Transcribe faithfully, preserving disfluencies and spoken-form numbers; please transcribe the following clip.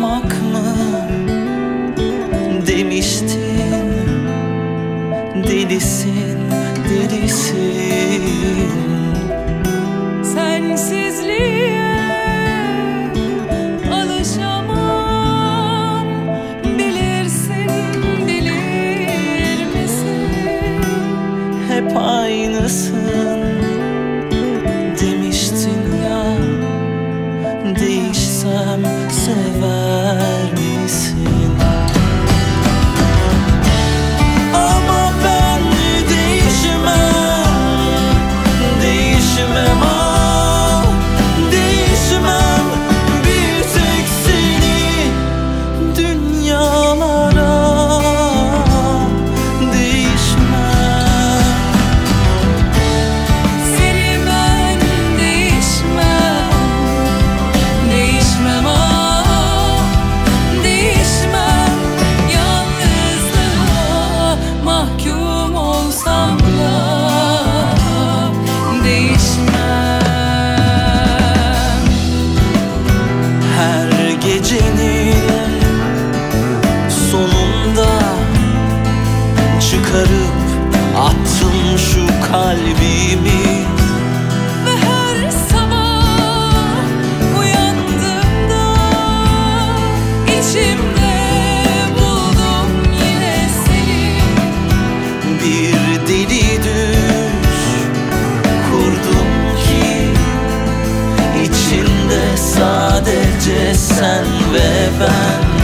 yaşamak mı demiştin? Delisin, delisin. Sensizliğe alışamam, bilirsin, bilir misin? Hep aynısın demiştin ya. Değişsem sever misin? Ama ben değişmem, değişmem, ah, değişmem. Bir tek seni dünyalara değişmem. Seni ben değişmem, değişmem, ah, değişmem. Yalnızlığa mahkum olsam da değişmem. Her gecenin sonunda çıkarıp attım şu kalbimi. Ve her sabah uyandığımda içimde buldum yine seni. Bir deli düş kurdum ki içinde sadece sen ve ben.